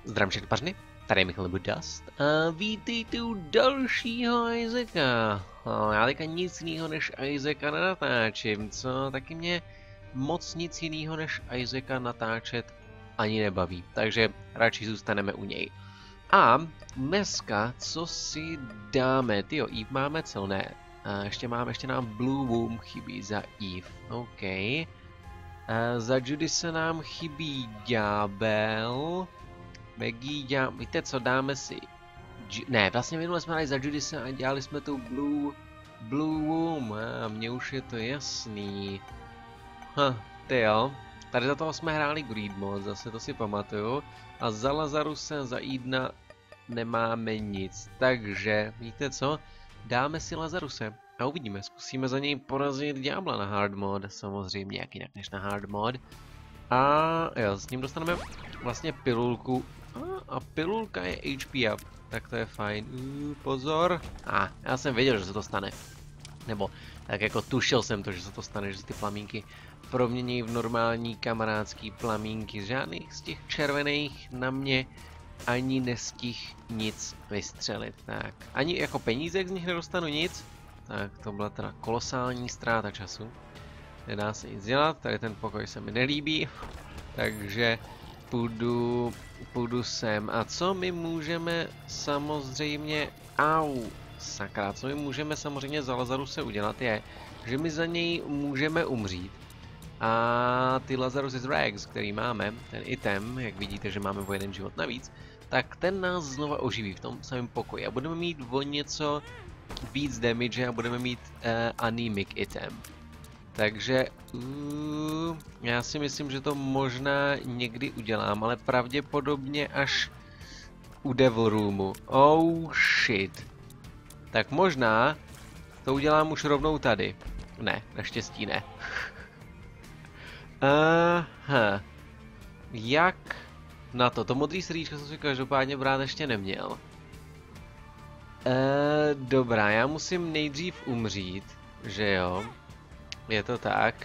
Zdravím všechny pařny, tady je Michal nebo Dust a vítejte u dalšího Isaaca. Já teďka nic jiného než Isaaca nenatáčím, co taky mě moc nic jiného než Isaaca natáčet ani nebaví, takže radši zůstaneme u něj. A dneska, co si dáme, tyjo, Eve máme celné, ještě nám Blue Womb chybí za Eve, OK. Za Judy se nám chybí ďábel. Maggie, víte co, dáme si... Ne, vlastně minule jsme dali za Judise a dělali jsme tu Blue Womb. Mně už je to jasný. Ty jo. Tady za toho jsme hráli Greed Mod, zase to si pamatuju. A za Lazaruse, za Edna nemáme nic. Takže, víte co? Dáme si Lazaruse. A uvidíme, zkusíme za něj porazit ďábla na Hard Mod. Samozřejmě, jak jinak než na Hard Mod. A jo, s ním dostaneme vlastně pilulku. A pilulka je HP up, tak to je fajn. Pozor. Já jsem věděl, že se to stane. Nebo tak jako tušil jsem to, že se to stane, že se ty plamínky promění v normální kamarádský plamínky. Žádných z těch červených na mě ani nestih nic vystřelit. Tak, ani jako penízek z nich nedostanu nic. Tak, to byla teda kolosální ztráta času. Nedá se nic dělat, tady ten pokoj se mi nelíbí. Takže půjdu sem. A co my můžeme samozřejmě... sakra, co my můžeme samozřejmě za Lazaruse udělat je, že my za něj můžeme umřít. A ty Lazarus Rags, který máme, ten item, jak vidíte, že máme o jeden život navíc, tak ten nás znova oživí v tom samém pokoji. A budeme mít o něco víc damage a budeme mít anemic item. Takže já si myslím, že to možná někdy udělám, ale pravděpodobně až u Devil Roomu. Oh shit. Tak možná to udělám už rovnou tady. Ne, naštěstí ne. Jak na to? To modrý srdíčko jsem si každopádně brát ještě neměl. Dobrá, já musím nejdřív umřít, že jo? Je to tak.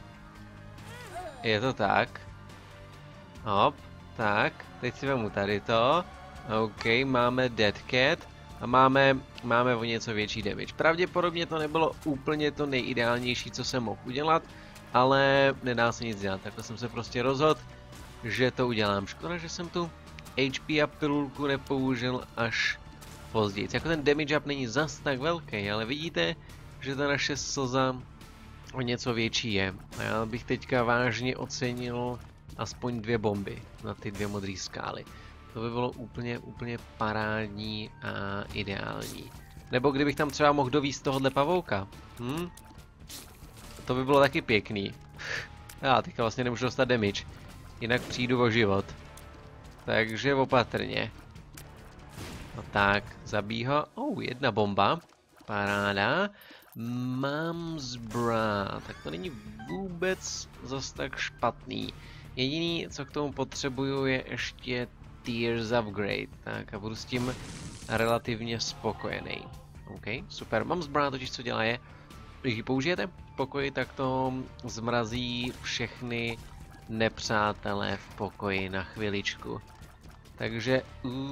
Je to tak. Hop, tak. Teď si vemu tady to. OK, máme Dead Cat. A máme o něco větší damage. Pravděpodobně to nebylo úplně to nejideálnější, co jsem mohl udělat. Ale nedá se nic dělat. Takhle jsem se prostě rozhodl, že to udělám. Škoda, že jsem tu HP a pilulku nepoužil až později. Jako ten damage up není zas tak velký, ale vidíte, že ta naše slza o něco větší je. A já bych teďka vážně ocenil aspoň 2 bomby na ty 2 modré skály. To by bylo úplně parádní a ideální. Nebo kdybych tam třeba mohl dovízt tohohle pavouka. To by bylo taky pěkný. Já teďka vlastně nemůžu dostat damage. Jinak přijdu o život. Takže opatrně. No tak, zabij ho. Jedna bomba. Paráda. Mám zbra, tak to není vůbec zas tak špatný. Jediný, co k tomu potřebuju, je ještě Tears Upgrade. Tak a budu s tím relativně spokojený. OK, super. Mám zbra, totiž co dělá je, když ji použijete v pokoji, tak to zmrazí všechny nepřátelé v pokoji na chviličku. Takže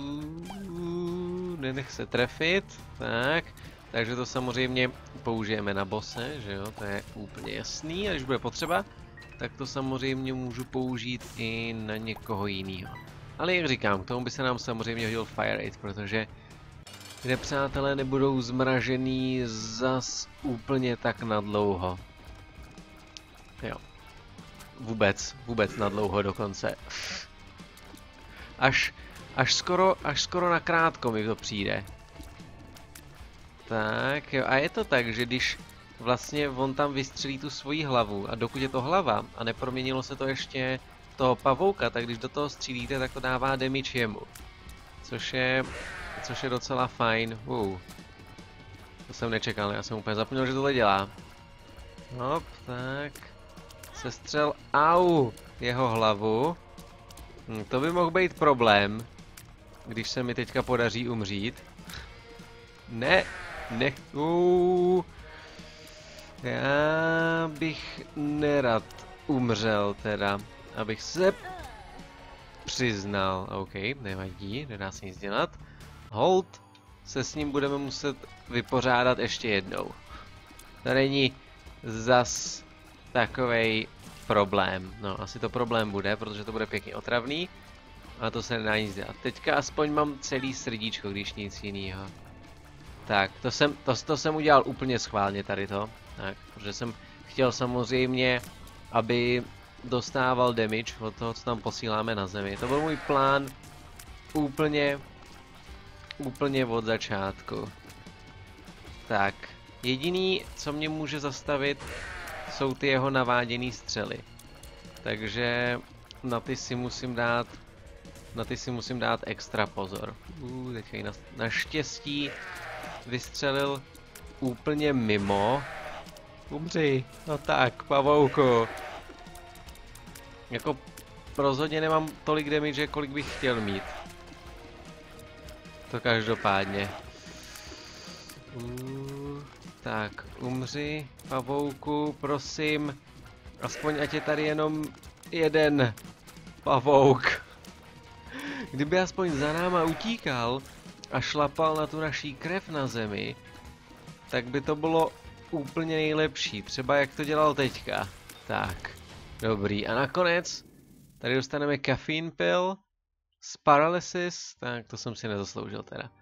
nenech se trefit. Tak. Takže to samozřejmě použijeme na bose, že jo, to je úplně jasný. A když bude potřeba, tak to samozřejmě můžu použít i na někoho jiného. Ale jak říkám, k tomu by se nám samozřejmě hodil Fire Rate, protože nepřátelé nebudou zmražený zas úplně tak nadlouho. Jo. Vůbec nadlouho dokonce. Až skoro na krátko mi to přijde. Tak jo, a je to tak, že když vlastně on tam vystřelí tu svoji hlavu a dokud je to hlava a neproměnilo se to ještě toho pavouka, tak když do toho střílíte, tak to dává damage jemu. Což je docela fajn. To jsem nečekal, já jsem úplně zapomněl, že tohle dělá. Hop, tak. Sestřel, jeho hlavu. To by mohl být problém, když se mi teďka podaří umřít. Ne. Já bych nerad umřel teda, abych se přiznal. OK, nevadí, nedá se nic dělat. Hold, se s ním budeme muset vypořádat ještě jednou. To není zas takovej problém. No, asi to problém bude, protože to bude pěkně otravný. A to se nedá nic dělat. Teďka aspoň mám celý srdíčko, když nic jiného. Tak, to jsem udělal úplně schválně tady to. Tak, protože jsem chtěl samozřejmě, aby dostával damage od toho, co tam posíláme na zemi. To byl můj plán úplně od začátku. Tak, jediný, co mě může zastavit, jsou ty jeho naváděný střely. Takže na ty si musím dát extra pozor. Teďka ji naštěstí vystřelil úplně mimo. Umři, no tak, pavouku. Jako rozhodně nemám tolik damage, kolik bych chtěl mít. To každopádně. Tak, umři, pavouku, prosím. Aspoň ať je tady jenom jeden pavouk. Kdyby aspoň za náma utíkal a šlapal na tu naší krev na zemi, tak by to bylo úplně nejlepší. Třeba jak to dělal teďka. Tak, dobrý. A nakonec tady dostaneme caffeine pill z paralysis. Tak, to jsem si nezasloužil teda.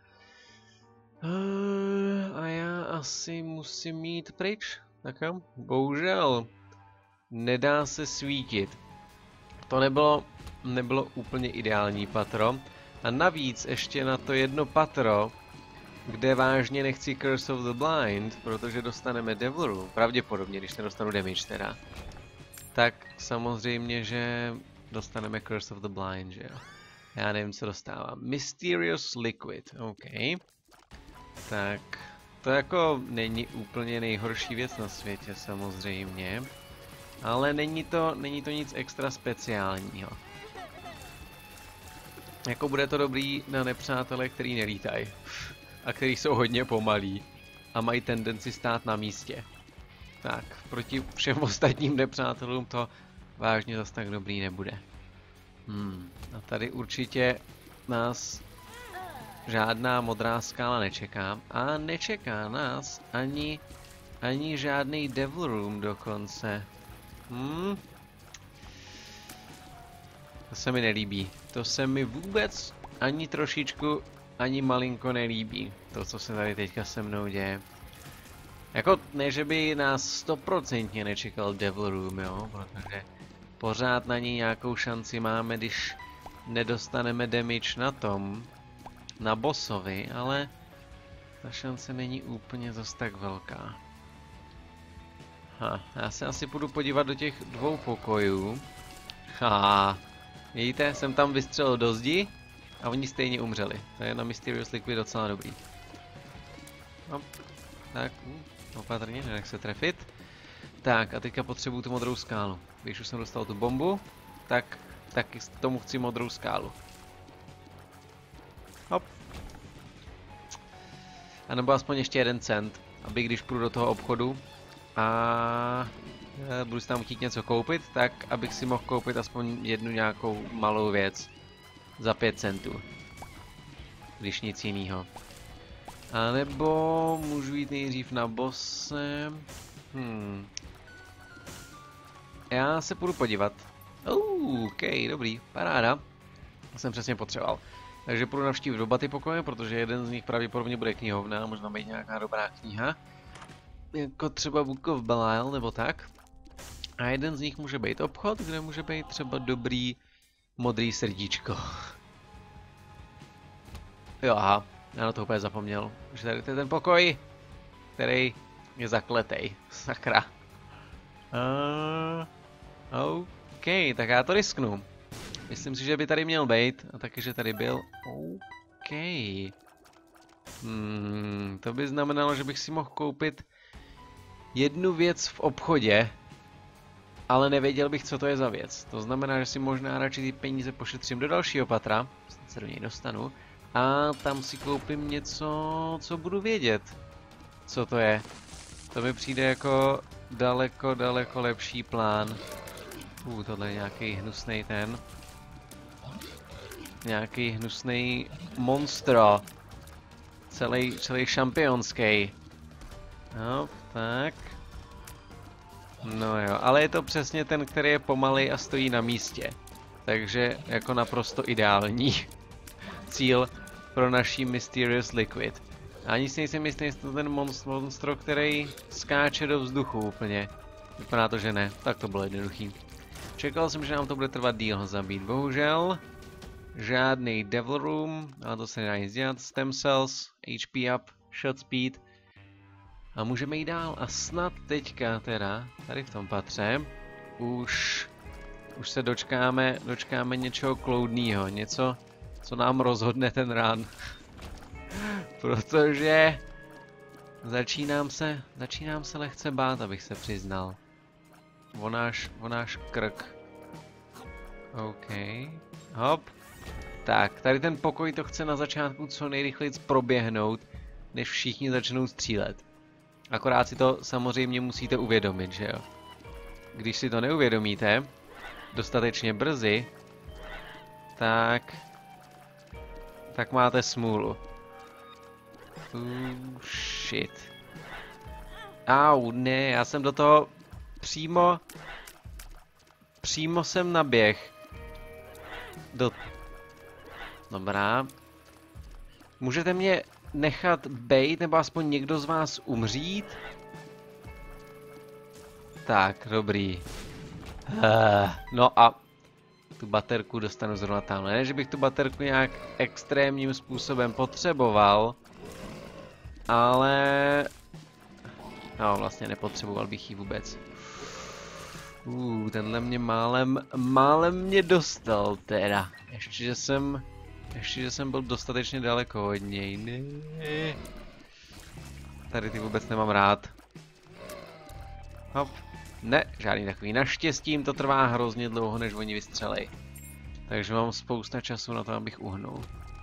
A já asi musím mít pryč. Tak jo, bohužel. Nedá se svítit. To nebylo úplně ideální patro. A navíc ještě na to jedno patro, kde vážně nechci Curse of the Blind, protože dostaneme Devil Room. Pravděpodobně, když nedostanu damage teda. Tak samozřejmě, že dostaneme Curse of the Blind, že jo. Já nevím, co dostávám. Mysterious Liquid, OK. Tak, to jako není úplně nejhorší věc na světě samozřejmě. Ale není to nic extra speciálního. Jako bude to dobrý na nepřátele, který nelítají. A který jsou hodně pomalí. A mají tendenci stát na místě. Tak, proti všem ostatním nepřátelům to vážně zas tak dobrý nebude. A tady určitě nás žádná modrá skála nečeká. A nečeká nás ani žádný Devil Room dokonce. To se mi nelíbí. To se mi vůbec ani trošičku, ani malinko nelíbí. To, co se tady teďka se mnou děje. Jako, ne, že by nás 100% nečekal Devil Room, jo? Protože pořád na ní nějakou šanci máme, když nedostaneme damage na bossovi, ale ta šance není úplně zas tak velká. Já se asi půjdu podívat do těch dvou pokojů. Vidíte, jsem tam vystřelil do zdi a oni stejně umřeli. To je na Mysterious Liquid docela dobrý. No, tak, opatrně, nenech se trefit. Tak, a teďka potřebuju tu modrou skálu. Když už jsem dostal tu bombu, tak k tomu chci modrou skálu. Hop. A nebo aspoň ještě 1 cent, aby když půjdu do toho obchodu a budu si tam chtít něco koupit, tak abych si mohl koupit aspoň jednu nějakou malou věc za 5 centů. Když nic jinýho. A nebo můžu jít nejdřív na bosse. Já se půjdu podívat. OK, dobrý, paráda. To jsem přesně potřeboval. Takže půjdu navštívit oba ty pokoje, protože jeden z nich pravděpodobně bude knihovna, možná být nějaká dobrá kniha. Jako třeba Book of Belial nebo tak. A jeden z nich může být obchod, kde může být třeba dobrý modrý srdíčko. Jo, aha, já na to úplně zapomněl. Že tady to je ten pokoj, který je zakletej. Sakra. OK, tak já to risknu. Myslím si, že by tady měl být, a taky, že tady byl. OK. To by znamenalo, že bych si mohl koupit jednu věc v obchodě, ale nevěděl bych, co to je za věc. To znamená, že si možná radši ty peníze pošetřím do dalšího patra, se do něj dostanu, a tam si koupím něco, co budu vědět, co to je. To mi přijde jako daleko lepší plán. Tohle je nějaký hnusnej ten. Nějaký hnusný monstro. Celý šampionský. No, tak. No jo, ale je to přesně ten, který je pomalej a stojí na místě. Takže jako naprosto ideální cíl pro naší Mysterious Liquid. Ani si nejsem jistý, jestli to ten monstro, který skáče do vzduchu úplně. Vypadá to, že ne. Tak to bylo jednoduchý. Čekal jsem, že nám to bude trvat díl ho zabít. Bohužel. Žádný Devil Room, ale to se nedá nic dělat. Stem Cells, HP up, Shot Speed. A můžeme jít dál. A snad teďka teda, tady v tom patře, už se dočkáme něčeho kloudného. Něco, co nám rozhodne ten run. Protože začínám se lehce bát, abych se přiznal. O náš krk. OK. Hop. Tak, tady ten pokoj to chce na začátku co nejrychleji proběhnout, než všichni začnou střílet. Akorát si to samozřejmě musíte uvědomit, že jo? Když si to neuvědomíte dostatečně brzy, tak máte smůlu. Shit. Au, ne, já jsem do toho přímo jsem naběh. Dobrá. Můžete mě nechat bejt, nebo aspoň někdo z vás umřít? Tak, dobrý. No a tu baterku dostanu zrovna tam. Ne, že bych tu baterku nějak extrémním způsobem potřeboval, ale... No, vlastně nepotřeboval bych ji vůbec. Tenhle mě málem mě dostal teda. Ještě, že jsem byl dostatečně daleko od něj. Ne. Tady ty vůbec nemám rád. Hop. Ne, žádný takový. Naštěstí jim to trvá hrozně dlouho, než oni vystřelej. Takže mám spousta času na to, abych uhnul.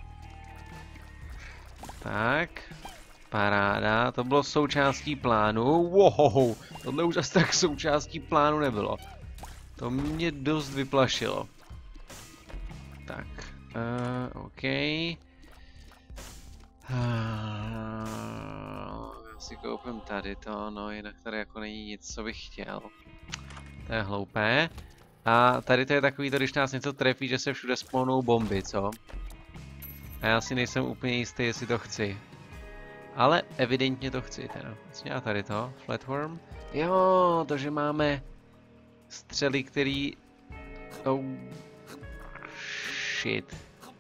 Tak. Paráda, to bylo součástí plánu. Wow, tohle už asi tak součástí plánu nebylo. To mě dost vyplašilo. Tak, OK. Já si koupím tady to, no jinak tady jako není nic, co bych chtěl. To je hloupé. A tady to je takový to, když nás něco trefí, že se všude spawnou bomby, co? A já si nejsem úplně jistý, jestli to chci. Ale evidentně to chci teda. A tady to, Flatworm. Jo, to, že máme střely, který... Oh... Shit.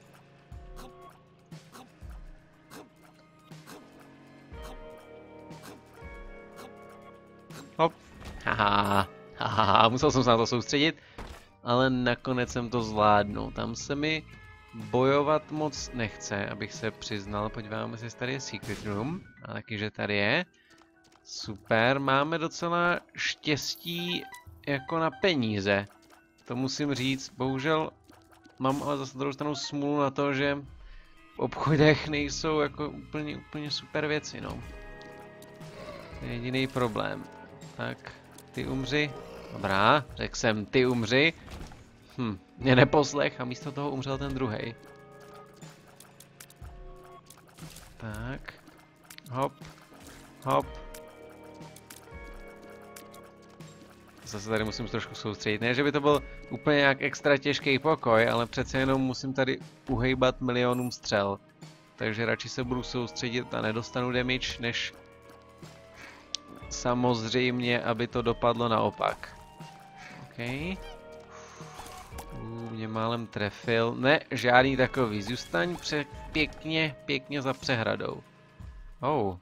Hop. Haha, musel jsem se na to soustředit. Ale nakonec jsem to zvládnul. Tam se mi bojovat moc nechce, abych se přiznal. Podíváme se, jestli tady je Secret Room. A taky, že tady je. Super, máme docela štěstí jako na peníze. To musím říct. Bohužel mám ale zase druhou stranu smůlu na to, že v obchodech nejsou jako úplně super věci, no. To je jediný problém. Tak, ty umři. Dobrá, řekl jsem ty umři. Mě neposlech a místo toho umřel ten druhej. Tak. Hop. Hop. Zase tady musím trošku soustředit. Ne, že by to byl úplně nějak extra těžký pokoj, ale přece jenom musím tady uhejbat milionům střel. Takže radši se budu soustředit a nedostanu damage, než samozřejmě, aby to dopadlo naopak. OK. Mě málem trefil. Ne, žádný takový. Zůstaň pěkně za přehradou. Oh.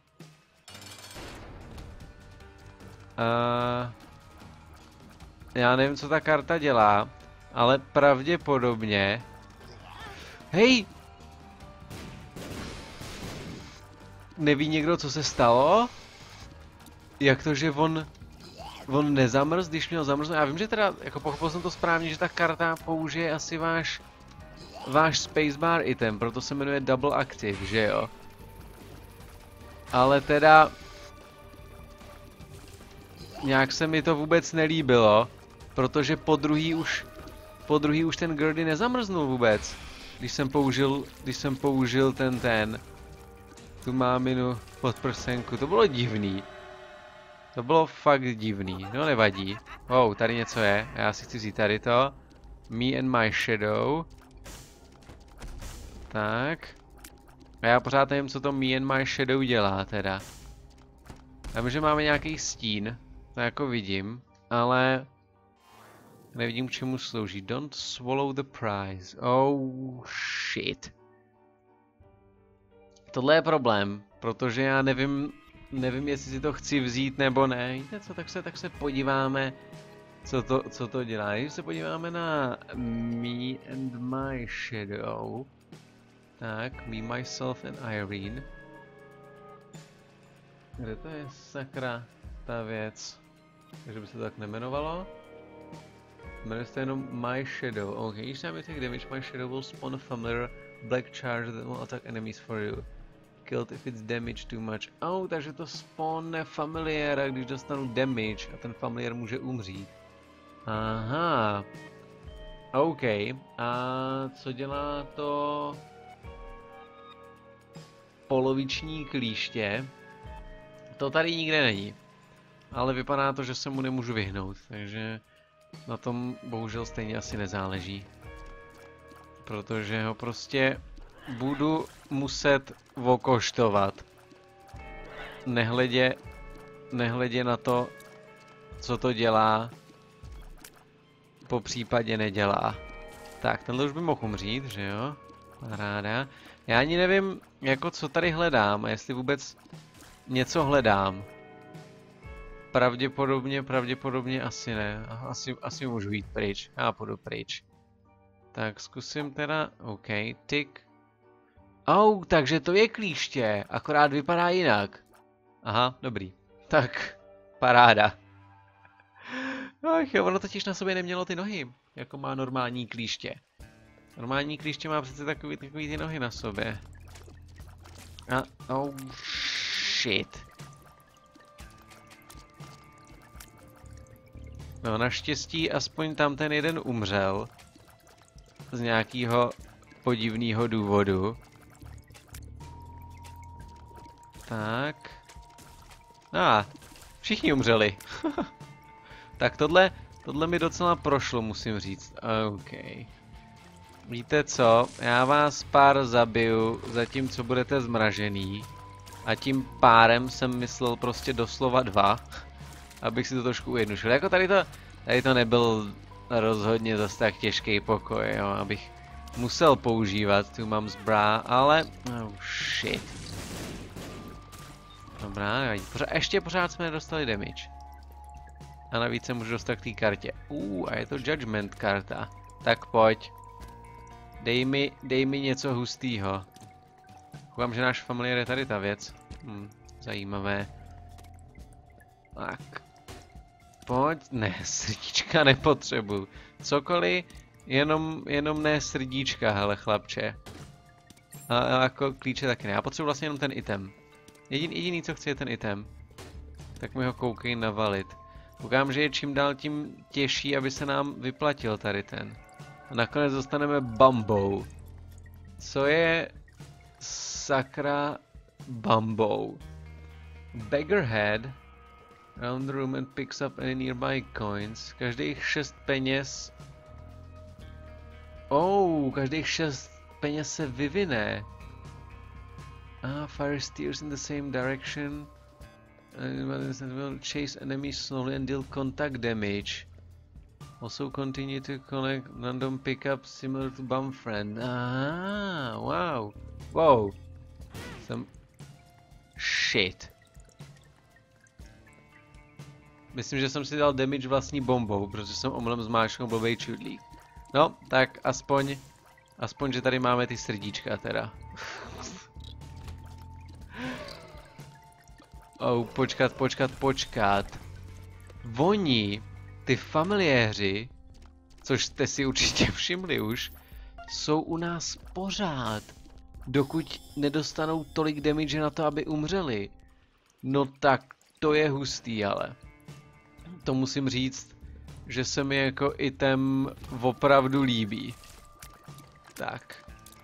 Já nevím, co ta karta dělá, ale pravděpodobně... Hej! Neví někdo, co se stalo? Jak to, že on nezamrz, když měl zamrznout? Já vím, že teda, jako pochopil jsem to správně, že ta karta použije asi váš spacebar item, proto se jmenuje Double Active, že jo? Ale teda... Nějak se mi to vůbec nelíbilo, protože po druhý už ten Gerdy nezamrznul vůbec. když jsem použil tu máminu pod prsenku, to bylo divný. To bylo fakt divný, no nevadí. Wow, tady něco je, já si chci vzít tady to. Me and my shadow. Tak. A já pořád nevím, co to me and my shadow dělá teda. Já vím, že máme nějaký stín, to jako vidím, ale nevidím, k čemu slouží. Don't swallow the prize. Oh shit. Tohle je problém, protože já nevím, jestli si to chci vzít nebo ne. Víte co, tak se podíváme, co to dělá. Když se podíváme na me and my shadow. Tak, me, myself and Irene. Kde to je sakra ta věc? Takže by se to tak nemenovalo. Jmenuje se to jenom My Shadow. OK, each time you take damage, My Shadow will spawn a familiar black charge that will attack enemies for you. Killed if it's damage too much. Oh, takže to spawne familiéra, když dostanu damage a ten familiér může umřít. Aha. OK. A co dělá to poloviční klíště? To tady nikde není. Ale vypadá to, že se mu nemůžu vyhnout, takže na tom bohužel stejně asi nezáleží. Protože ho prostě budu muset okoštovat. Nehledě na to, co to dělá, po případě nedělá. Tak, tenhle už by mohl umřít, že jo? Paráda. Já ani nevím, jako co tady hledám, a jestli vůbec něco hledám. Pravděpodobně asi ne. Asi můžu jít pryč. Já půjdu pryč. Tak zkusím teda, OK, tick. Oh, takže to je klíště, akorát vypadá jinak. Aha, dobrý. Tak, paráda. Ach jo, ono totiž na sobě nemělo ty nohy, jako má normální klíště. Normální klíště má přece takový ty nohy na sobě. A, oh shit. No naštěstí aspoň tam ten jeden umřel. Z nějakého podivného důvodu. Tak. Všichni umřeli. Tak tohle mi docela prošlo, musím říct. OK. Víte co? Já vás pár zabiju, zatímco budete zmražený. A tím párem jsem myslel prostě doslova 2. Abych si to trošku ujednodušil. Jako tady to nebyl rozhodně zase tak těžký pokoj, jo, abych musel používat tu mám zbrá, ale oh shit. Dobrá, nevadí. Ještě pořád jsme nedostali damage. A navíc se můžu dostat k té kartě. A je to Judgment karta. Tak pojď. Dej mi něco hustýho. Koukám, že náš familiér je tady ta věc. Zajímavé. Tak. Pojď. Ne, srdíčka nepotřebuju. Cokoliv, jenom ne srdíčka, hele chlapče. A jako klíče taky ne. Já potřebuji vlastně jenom ten item. Jediný, co chci, je ten item. Tak mi ho koukej navalit. Koukám, že je čím dál tím těžší, aby se nám vyplatil tady ten. A nakonec dostaneme bambou. Co je sakra bambou? Beggarhead around the room and picks up any nearby coins. Každých 6 peněz. Každých 6 peněz se vyvine. Fire steers in the same direction. Will chase enemies slowly and deal contact damage. Also continue to collect random pickups similar to Bum Friend. Wow. Wow. Shit. Myslím, že jsem si dal damage vlastní bombou, protože jsem omylem zmáčknul blbej čudlík. No, tak aspoň, že tady máme ty srdíčka teda. Počkat. Oni, ty familiéři, což jste si určitě všimli už, jsou u nás pořád, dokud nedostanou tolik damage na to, aby umřeli. No tak to je hustý, ale. To musím říct, že se mi jako item opravdu líbí. Tak.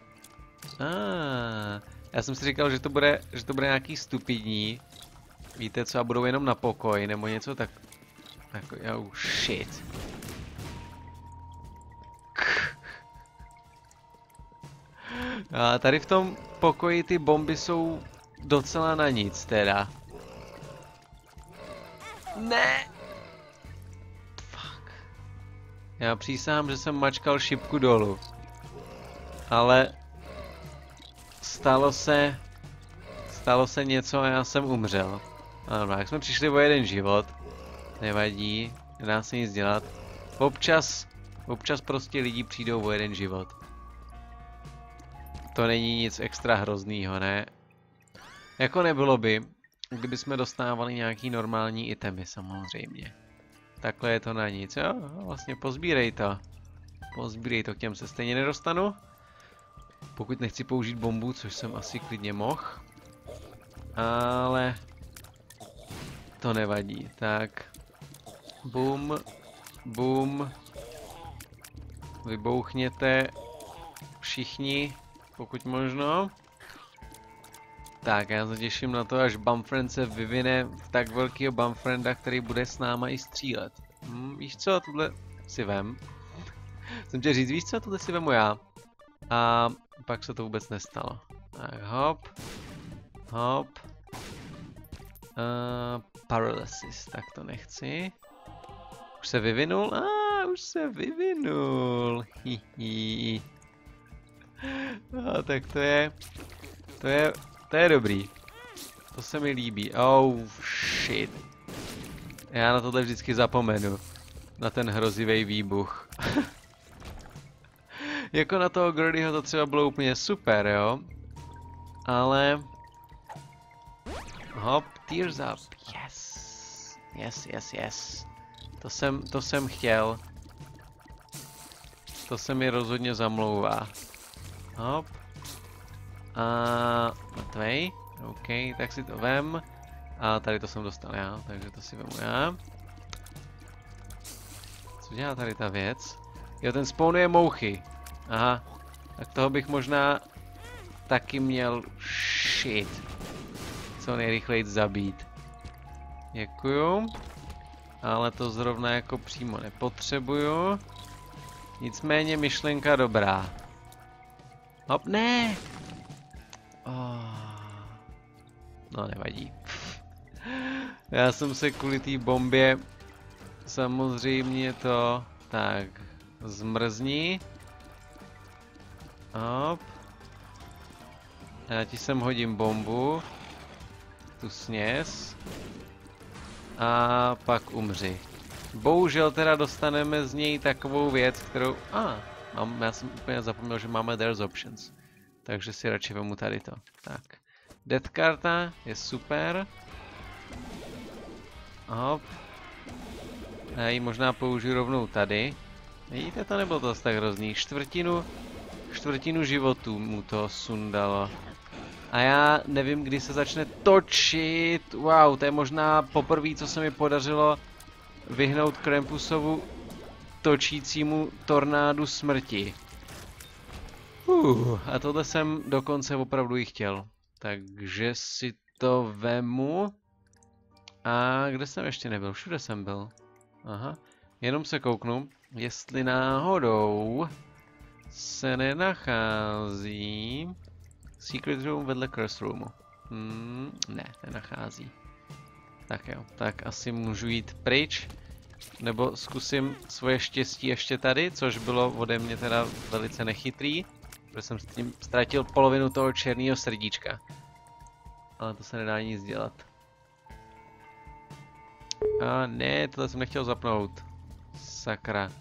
Já jsem si říkal, že to bude nějaký stupidní. Víte co, a budou jenom na pokoj, nebo něco tak... Oh shit. A tady v tom pokoji ty bomby jsou docela na nic teda. Ne! Fuck. Já přísahám, že jsem mačkal šipku dolů. Ale... Stalo se něco a já jsem umřel. Ano, jak jsme přišli o jeden život. Nevadí, nedá se nic dělat. Občas prostě lidi přijdou o jeden život. To není nic extra hroznýho, ne? Jako nebylo by, kdyby jsme dostávali nějaký normální itemy, samozřejmě. Takhle je to na nic, jo? Vlastně pozbírej to. Pozbírej to, k těm se stejně nedostanu. Pokud nechci použít bombu, což jsem asi klidně mohl. Ale... To nevadí, tak... Bum, bum. Vybouchněte všichni, pokud možno. Tak, já se těším na to, až Bumfriend se vyvine v tak velkýho Bumfrienda, který bude s náma i střílet. Víš co, tuhle si vem. Jsem chtěl říct, víš co, tuhle si vemu já. A pak se to vůbec nestalo. Tak, hop. Hop. Paralysis, tak to nechci. Už se vyvinul? Už se vyvinul. Hihi. Tak to je dobrý. To se mi líbí. Oh shit. Já na tohle vždycky zapomenu. Na ten hrozivý výbuch. Jako na toho Gordyho to třeba bylo úplně super, jo? Ale... Hop, tears up. Yes. To jsem chtěl. To se mi rozhodně zamlouvá. Hop. A mrtvej. OK, tak si to vem. A tady to jsem dostal já, takže to si vemu já. Co dělá tady ta věc? Jo, ten spawnuje mouchy. Aha. Tak toho bych možná taky měl shit. Co nejrychleji zabít. Děkuju. Ale to zrovna jako přímo nepotřebuju. Nicméně myšlenka dobrá. Hop, ne! No nevadí. Já jsem se kvůli té bombě samozřejmě to... Tak, zmrzni. Hop. Já ti sem hodím bombu. Tu sněz. A pak umři. Bohužel teda dostaneme z něj takovou věc, kterou... já jsem úplně zapomněl, že máme There's Options. Takže si radši vemu tady to. Tak. Death karta je super. Hop. Já ji možná použiju rovnou tady. Vidíte, to nebylo to tak hrozný. Čtvrtinu životů mu to sundalo. A já nevím, kdy se začne točit. Wow, to je možná poprvé, co se mi podařilo vyhnout Krampusovu točícímu tornádu smrti. A tohle jsem dokonce opravdu i chtěl. Takže si to vemu. A kde jsem ještě nebyl? Všude jsem byl. Aha. Jenom se kouknu, jestli náhodou se nenachází Secret Room vedle Curse Roomu. Ne, nenachází. Tak jo, tak asi můžu jít pryč. Nebo zkusím svoje štěstí ještě tady, což bylo ode mě teda velice nechytrý. Protože jsem s tím ztratil polovinu toho černého srdíčka. Ale to se nedá nic dělat. A ne, tohle jsem nechtěl zapnout. Sakra.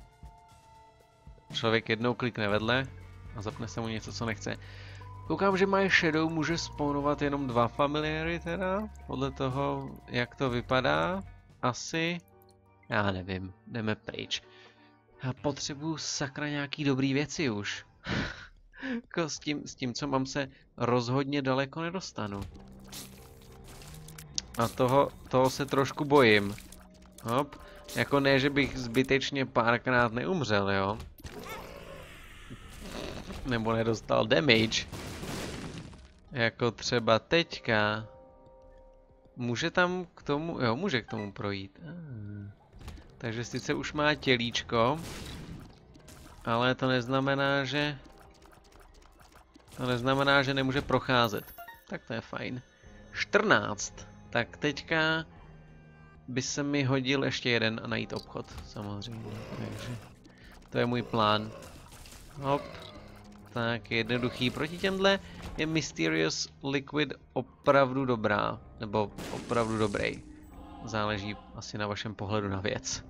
Člověk jednou klikne vedle a zapne se mu něco, co nechce. Koukám, že My Shadow může spawnovat jenom 2 familiáry teda. Podle toho, jak to vypadá. Asi. Já nevím, jdeme pryč. Já potřebuju sakra nějaký dobrý věci už. Jako s tím, co mám, se rozhodně daleko nedostanu. A toho se trošku bojím. Hop. Jako ne, že bych zbytečně párkrát neumřel, jo. Nebo nedostal damage. Jako třeba teďka. Může tam k tomu, jo, může k tomu projít. Takže sice už má tělíčko, ale to neznamená, že... To neznamená, že nemůže procházet. Tak to je fajn. 14. Tak teďka by se mi hodil ještě jeden a najít obchod, samozřejmě. Takže to je můj plán. Hop. Tak jednoduchý. Proti těmhle je Mysterious Liquid opravdu dobrá. Nebo opravdu dobrý. Záleží asi na vašem pohledu na věc.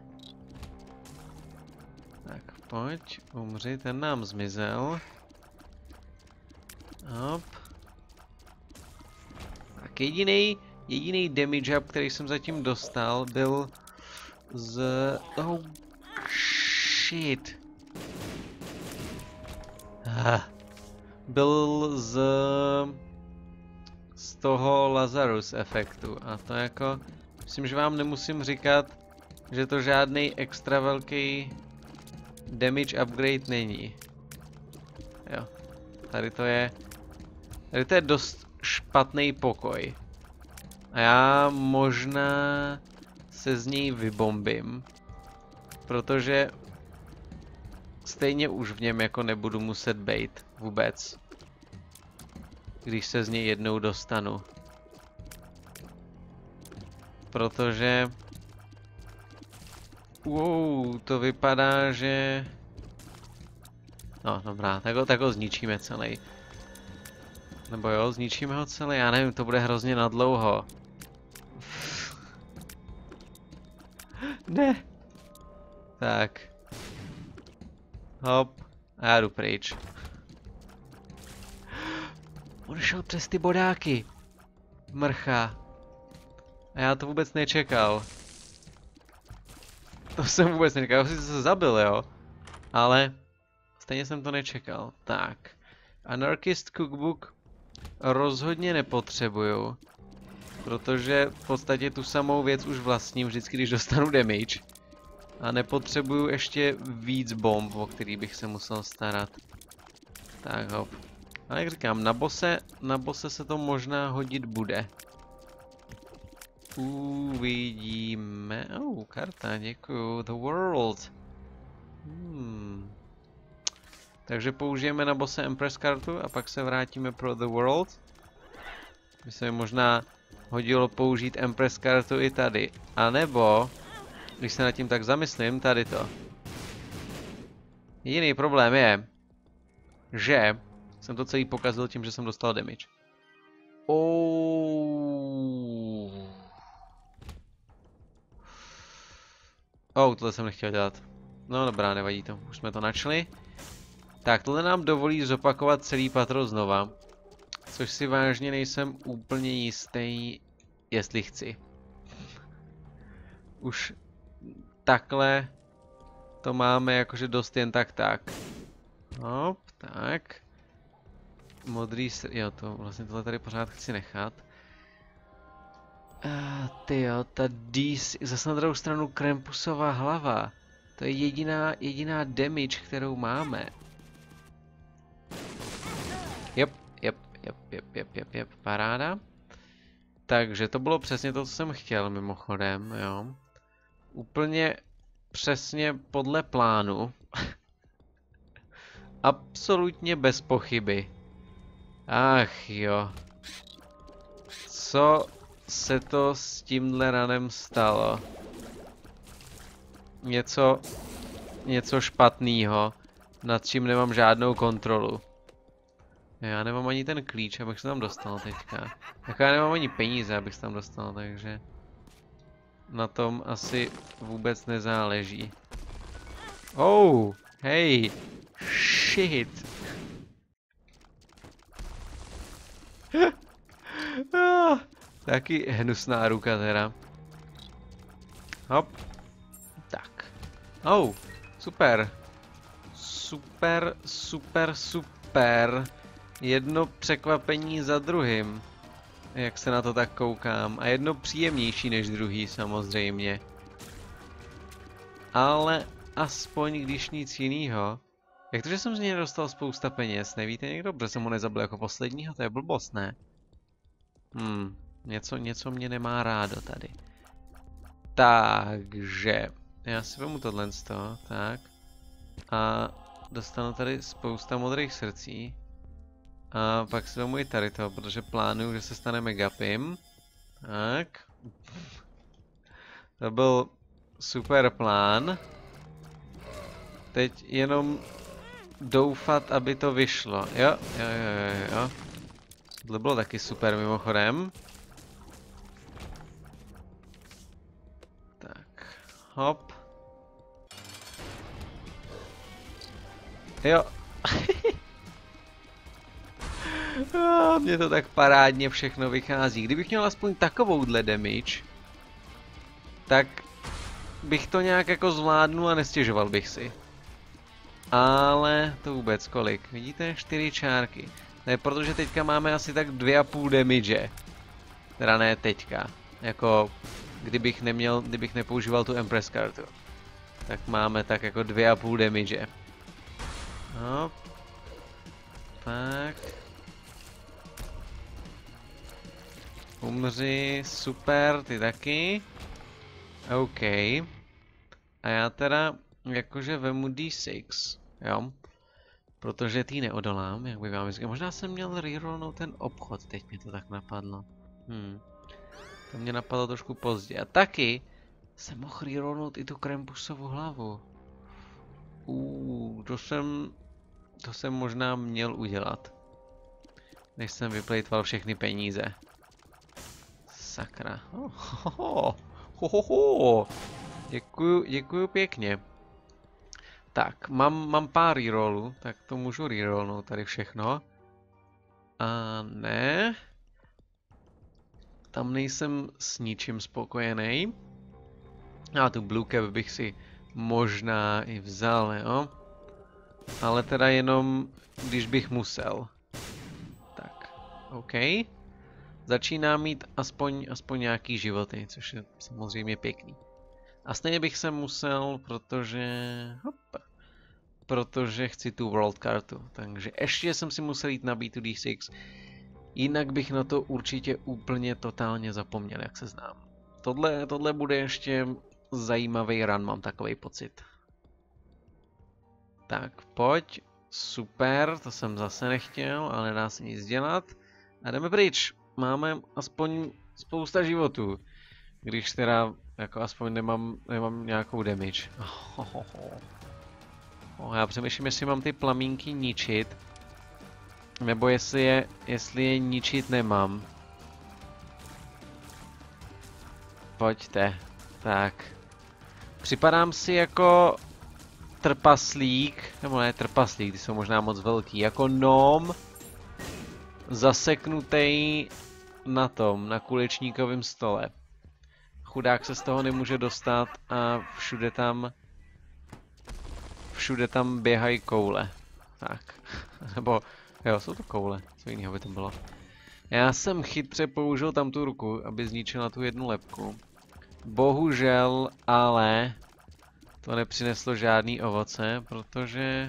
Tak pojď, umři, ten nám zmizel. Hop. Tak jediný damage up, který jsem zatím dostal, byl z... Oh, shit. Byl z toho Lazarus efektu. A to jako... Myslím, že vám nemusím říkat, že to žádný extra velký damage upgrade není. Jo. Tady to je dost špatný pokoj. A já možná se z něj vybombím. Protože stejně už v něm jako nebudu muset bejt vůbec. Když se z něj jednou dostanu. Protože... Wow, to vypadá, že... No, dobrá, tak ho zničíme celý. Nebo jo, zničíme ho celý, já nevím, to bude hrozně nadlouho. Ne. Tak. Hop. A já jdu pryč. On šel přes ty bodáky. Mrcha. A já to vůbec nečekal. To jsem vůbec nečekal, já jsem se zabil, jo. Ale stejně jsem to nečekal. Tak. Anarchist Cookbook rozhodně nepotřebuju. Protože v podstatě tu samou věc už vlastním vždycky, když dostanu damage. A nepotřebuju ještě víc bomb, o který bych se musel starat. Tak hop. Ale jak říkám, na bose se to možná hodit bude. Uvidíme. Karta, děkuju. The World. Takže použijeme na bose Empress kartu a pak se vrátíme pro The World. By se mi možná hodilo použít Empress kartu i tady. A nebo, když se nad tím tak zamyslím, tady to. Jediný problém je, že jsem to celý pokazil tím, že jsem dostal damage. Tohle jsem nechtěl dělat. No dobrá, nevadí to, už jsme to načli. Tak, tohle nám dovolí zopakovat celý patro znova. Což si vážně nejsem úplně jistý, jestli chci. Už takhle to máme jakože dost jen tak. Hop, tak. Modrý, jo, to vlastně tohle tady pořád chci nechat. Tyjo, ta DC, zase na druhou stranu Krampusova hlava. To je jediná damage, kterou máme. Jep, paráda. Takže to bylo přesně to, co jsem chtěl, mimochodem, jo. Úplně přesně podle plánu. Absolutně bez pochyby. Ach jo. Co se to s tímhle ranem stalo? Něco špatného, nad čím nemám žádnou kontrolu. Já nemám ani ten klíč, abych se tam dostal teďka. Tak já nemám ani peníze, abych se tam dostal, takže... Na tom asi vůbec nezáleží. Hej! Shit! Taky hnusná ruka teda. Hop. Tak. Super. Super. Jedno překvapení za druhým. Jak se na to tak koukám. A jedno příjemnější než druhý samozřejmě. Ale aspoň když nic jinýho. Jak to, že jsem z něj dostal spousta peněz, nevíte někdo? Protože jsem ho nezabil jako posledního, to je blbost, ne? Něco mě nemá rádo tady. Takže, já si vemu tohle z toho, tak. A dostanu tady spousta modrých srdcí. A pak si vemu i tady to, protože plánuju, že se stane Megapim. Tak. To byl super plán. Teď jenom doufat, aby to vyšlo. Jo. Tohle bylo taky super mimochodem. Tak, hop. Jo. Mně to tak parádně všechno vychází. Kdybych měl aspoň takovouhle damage, tak bych to nějak jako zvládnul a nestěžoval bych si. Ale to vůbec kolik? Vidíte? 4 čárky. To je protože teďka máme asi tak 2,5 damage. Teda ne teďka. Jako kdybych nepoužíval tu Empress kartu. Tak máme tak jako 2,5 damage. Hop. Tak. Umři, super, ty taky. OK. A já teda jakože vemu D6, jo. Protože ty neodolám, jak by vám říkal. Možná jsem měl rerollnout ten obchod, teď mi to tak napadlo. To mě napadlo trošku pozdě. A taky jsem mohl rerollnout i tu Krampusovu hlavu. To jsem možná měl udělat. Než jsem vyplejtval všechny peníze. Sakra. Děkuju pěkně. Tak, mám pár rerollů, tak to můžu rerollnout tady všechno. A ne. Tam nejsem s ničím spokojený. A tu blue cap bych si možná i vzal, jo. Ale teda jenom, když bych musel. Tak, OK. Začíná mít aspoň nějaký životy, což je samozřejmě pěkný. A stejně bych se musel, protože chci tu world kartu. Takže ještě jsem si musel jít nabít tu D6. Jinak bych na to určitě úplně totálně zapomněl, jak se znám. Tohle bude ještě zajímavý run, mám takový pocit. Tak, pojď. Super, to jsem zase nechtěl, ale nedá se nic dělat. A jdeme pryč. Máme aspoň spousta životů. Když teda jako aspoň nemám nějakou damage. Já přemýšlím, jestli mám ty plamínky ničit. Nebo jestli je ničit nemám. Pojďte. Tak. Připadám si jako trpaslík, nebo ne trpaslík, ty jsou možná moc velký, jako gnóm zaseknutý na kulečníkovém stole. Chudák se z toho nemůže dostat a všude tam běhají koule. Tak. Nebo, jo, jsou to koule, co jiného by to bylo. Já jsem chytře použil tam tu ruku, aby zničila tu jednu lebku. Bohužel, ale to nepřineslo žádný ovoce, protože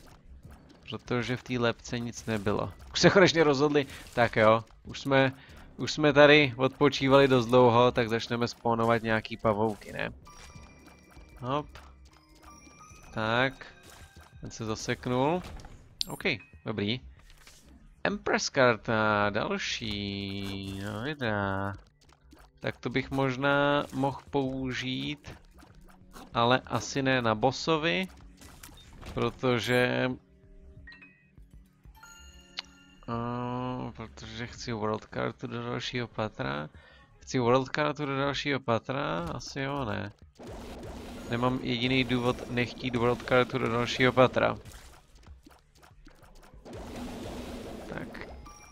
v té lebce nic nebylo. Už se konečně rozhodli, tak jo, už jsme tady odpočívali dost dlouho, tak začneme spawnovat nějaký pavouky, ne? Hop. Tak. Ten se zaseknul. OK, dobrý. Empress karta, další. No jde. Tak to bych možná mohl použít, ale asi ne na bossovi, protože chci world kartu do dalšího patra. Chci world kartu do dalšího patra? Asi jo, ne. Nemám jediný důvod nechtít world kartu do dalšího patra. Tak.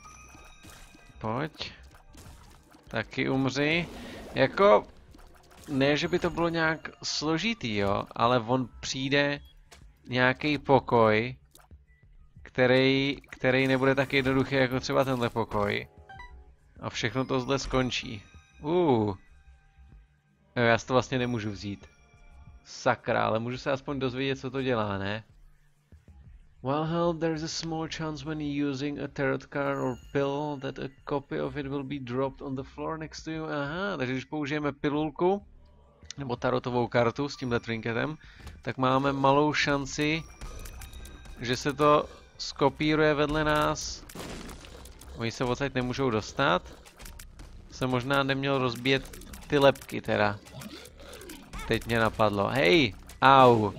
Pojď. Taky umři. Jako, ne, že by to bylo nějak složitý, jo, ale on přijde nějaký pokoj, který nebude tak jednoduchý jako třeba tenhle pokoj. A všechno to zle skončí. Já si to vlastně nemůžu vzít. Sakra, ale můžu se aspoň dozvědět, co to dělá, ne? While held, there's a small chance when using a tarot card or pill that a copy of it will be dropped on the floor next to you. Aha, takže když použijeme pilulku, nebo tarotovou kartu s tímhle trinketem, tak máme malou šanci, že se to skopíruje vedle nás. Oni se odsaď nemůžou dostat. Jsem možná neměl rozbíjet ty lebky teda. Teď mě napadlo. Hej! Au!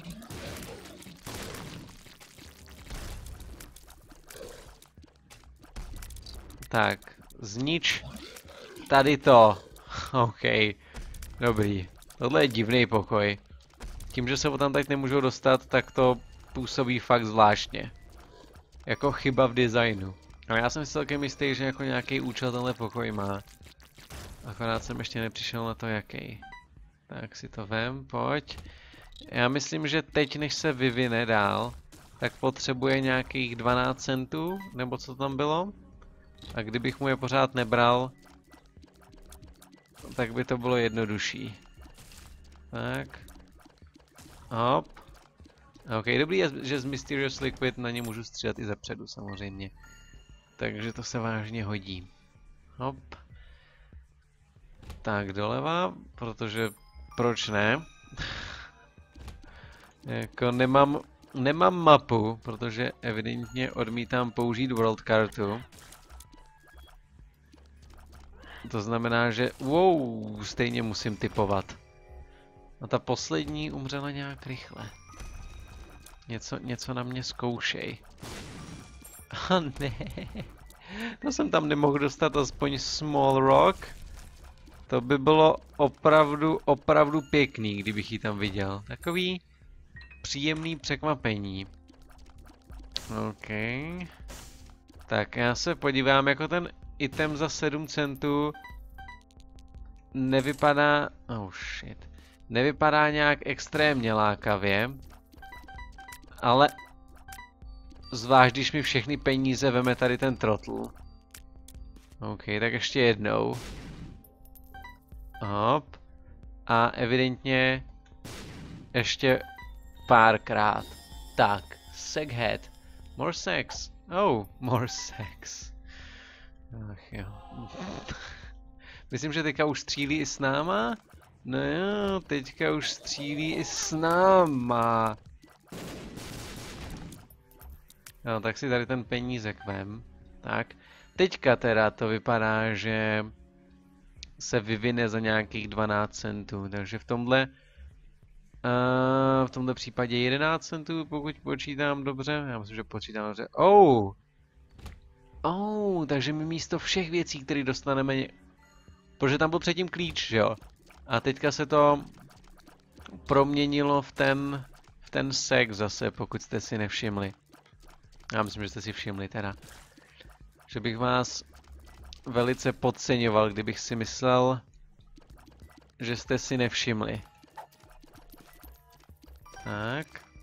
Tak, znič tady to. OK, dobrý. Tohle je divný pokoj. Tím, že se tam teď nemůžou dostat, tak to působí fakt zvláštně. Jako chyba v designu. No já jsem si celkem jistý, že jako nějaký účel tenhle pokoj má. Akorát jsem ještě nepřišel na to jaký. Tak si to vem, pojď. Já myslím, že teď, než se vyvine dál, tak potřebuje nějakých 12 centů, nebo co tam bylo. A kdybych mu je pořád nebral, tak by to bylo jednodušší. Tak. Hop. OK, dobrý je, že z Mysterious Liquid na ně můžu střílet i zepředu samozřejmě. Takže to se vážně hodí. Hop. Tak doleva, protože proč ne? Jako nemám mapu, protože evidentně odmítám použít world kartu. To znamená, že wow, stejně musím typovat. A ta poslední umřela nějak rychle. Něco na mě zkoušej. A ne. To jsem tam nemohl dostat aspoň small rock. To by bylo opravdu pěkný, kdybych ji tam viděl. Takový příjemný překvapení. OK. Tak já se podívám, jako ten item za 7 centů nevypadá... Oh shit. Nevypadá nějak extrémně lákavě. Ale... Zvlášť, když mi všechny peníze veme tady ten trotl. OK, tak ještě jednou. Hop. A evidentně... Ještě párkrát. Tak, Seghead. More sex. Oh, more sex. Ach jo. Myslím, že teďka už střílí i s náma? No jo, teďka už střílí i s náma. No, tak si tady ten penízek vem. Tak. Teďka teda to vypadá, že se vyvine za nějakých 12 centů. Takže v tomhle případě 11 centů, pokud počítám dobře. Já myslím, že počítám dobře. Oh! Oh, takže my místo všech věcí, které dostaneme... Protože tam byl předtím klíč, že jo? A teďka se to proměnilo v ten sek zase, pokud jste si nevšimli. Já myslím, že jste si všimli teda. Že bych vás velice podceňoval, kdybych si myslel, že jste si nevšimli. Tak.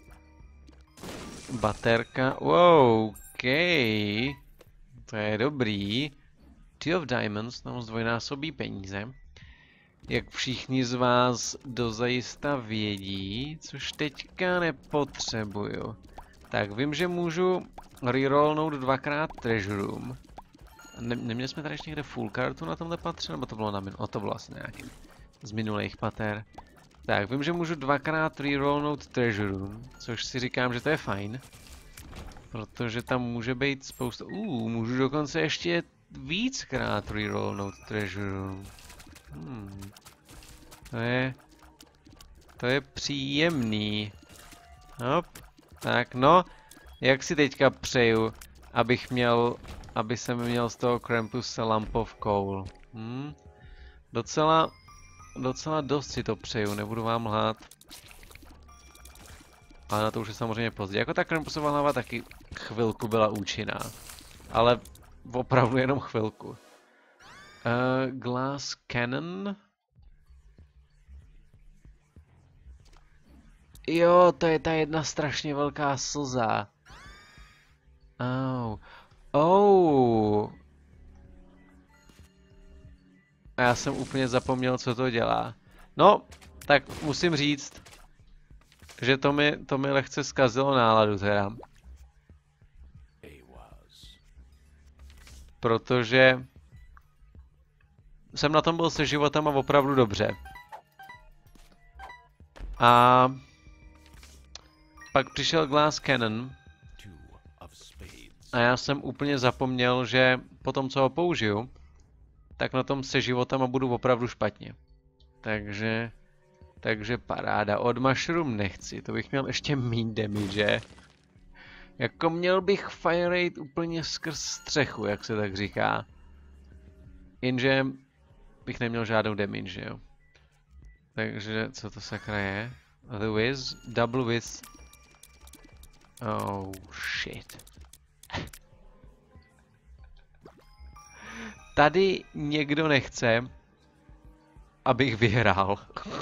Baterka. Wow, OK. To je dobrý. Two of Diamonds nám zdvojnásobí peníze. Jak všichni z vás dozajista vědí, což teďka nepotřebuju. Tak vím, že můžu rerollnout dvakrát Treasure Room. Neměli jsme tady ještě někde full kartu na tomhle patře, nebo to bylo na minulý? To bylo asi nějaký z minulých pater. Tak, vím, že můžu dvakrát rerollnout Treasure Room, což si říkám, že to je fajn. Protože tam může být spousta... můžu dokonce ještě víckrát rerollnout Treasure Room. To je příjemný. Hop. Tak no, jak si teďka přeju, aby jsem měl z toho Krampuse Lamp of Coal. Docela dost si to přeju, nebudu vám lhát. Ale na to už je samozřejmě pozdě. Jako ta Krampusova hlava taky chvilku byla účinná. Ale opravdu jenom chvilku. Glass Cannon. Jo, to je ta jedna strašně velká slza. A já jsem úplně zapomněl, co to dělá. No, tak musím říct, že to mi lehce zkazilo náladu teda. Protože jsem na tom byl se životama opravdu dobře. A pak přišel Glass Cannon a já jsem úplně zapomněl, že po tom, co ho použiju, tak na tom se životama budu opravdu špatně. Takže paráda. Od Mushroom nechci, to bych měl ještě míň damage. Jako měl bych fire rate úplně skrz střechu, jak se tak říká. Jenže bych neměl žádnou damage, že jo. Takže, co to sakra je? The Wiz, double Wiz. Oh, shit. Tady někdo nechce, abych vyhrál.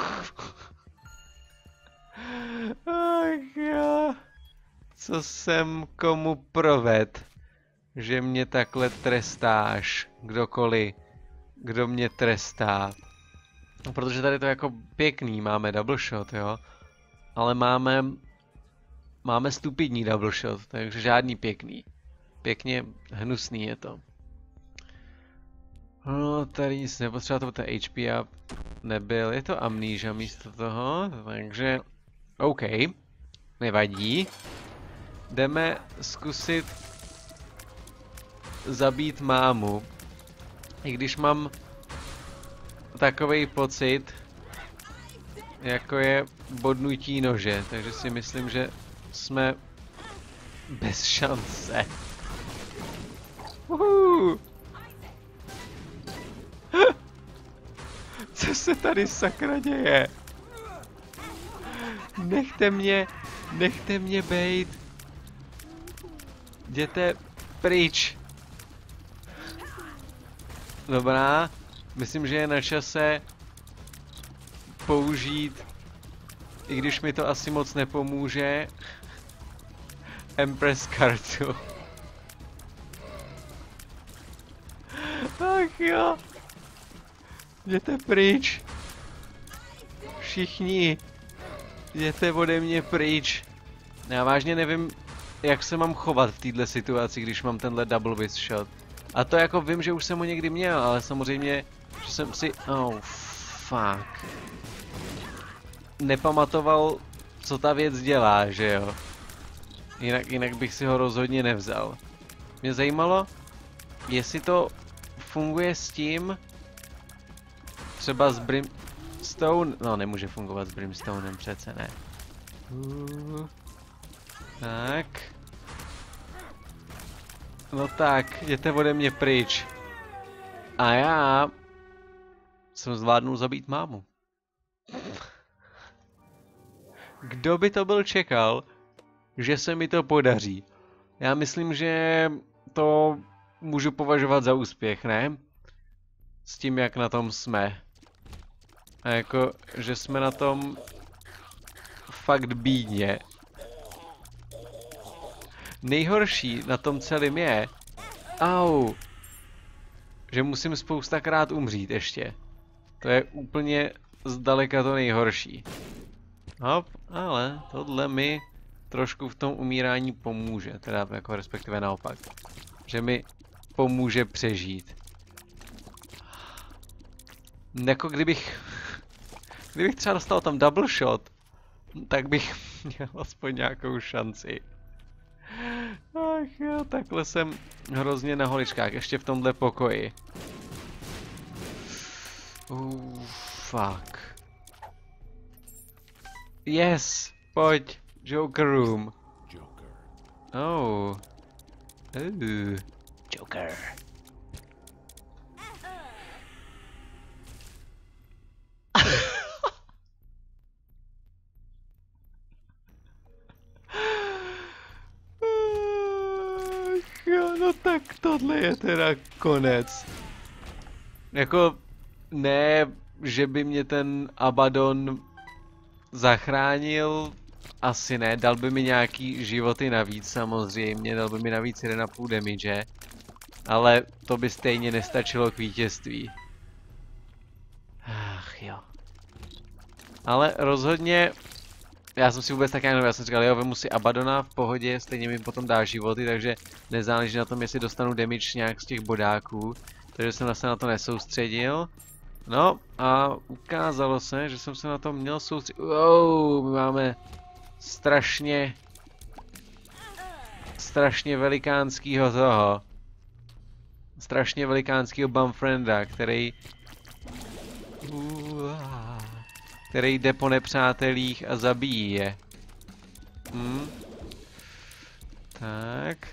Ach jo. Co jsem komu proved, že mě takhle trestáš, kdokoliv, kdo mě trestá. No, protože tady to je jako pěkný, máme double shot, jo. Ale máme stupidní double shot, takže žádný pěkný. Pěkně hnusný je to. No, tady nic nepotřeba, to HP up nebyl, je to amnesia místo toho, takže OK, nevadí. Jdeme zkusit zabít mámu, i když mám takovej pocit, jako je bodnutí nože, takže si myslím, že jsme bez šance. Co se tady sakra děje? Nechte mě bejt. Jděte pryč. Dobrá, myslím, že je na čase použít, i když mi to asi moc nepomůže, Empress kartu. Ach jo. Jděte pryč. Všichni. Jděte ode mě pryč. Já vážně nevím, jak se mám chovat v této situaci, když mám tenhle double whiz shot. A to jako vím, že už jsem ho někdy měl, ale samozřejmě, že jsem si... Oh, fuck. Nepamatoval, co ta věc dělá, že jo? Jinak bych si ho rozhodně nevzal. Mě zajímalo, jestli to funguje s tím, třeba s Brimstone... No, nemůže fungovat s Brimstonem, přece ne. Tak. No tak, jděte ode mě pryč. A já jsem zvládnul zabít mámu. Kdo by to byl čekal, že se mi to podaří? Já myslím, že to můžu považovat za úspěch, ne? S tím, jak na tom jsme. A jako, že jsme na tom fakt bídně. Nejhorší na tom celém je, že musím spoustakrát umřít ještě. To je úplně zdaleka to nejhorší. Hop, ale tohle mi trošku v tom umírání pomůže, teda jako respektive naopak. Že mi pomůže přežít. Jako kdybych třeba dostal tam double shot, tak bych měl aspoň nějakou šanci. Ach jo, takhle jsem hrozně na holičkách, ještě v tomhle pokoji. Fuck. Yes, pojď, Joker room. Oh. Joker. No tak tohle je teda konec. Jako, ne, že by mě ten Abaddon zachránil, asi ne, dal by mi nějaký životy navíc samozřejmě, dal by mi navíc 1,5 damage, ale to by stejně nestačilo k vítězství. Ach jo. Ale rozhodně Já jsem si vůbec tak já jsem říkal, jo, vemu si Abadona v pohodě, stejně mi potom dá životy, takže nezáleží na tom, jestli dostanu damage nějak z těch bodáků. Takže jsem se na to nesoustředil. No a ukázalo se, že jsem se na to měl soustředit. Wow, my máme strašně velikánskýho toho. Strašně velikánskýho bumfrienda, který jde po nepřátelích a zabíjí je. Tak.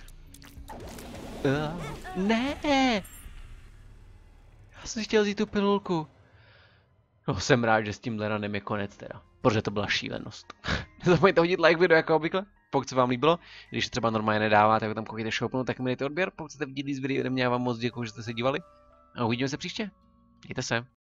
Ne! Já jsem chtěl vzít tu pilulku. No, jsem rád, že s tímhle ranem je konec teda. Protože to byla šílenost. Nezapomeňte hodit like video jako obvykle, pokud se vám líbilo. Když třeba normálně nedáváte, jako tam koukejte shopnout, tak mi dejte odběr. Pokud jste viděli z videa, já vám moc děkuji, že jste se dívali. A uvidíme se příště. Mějte se.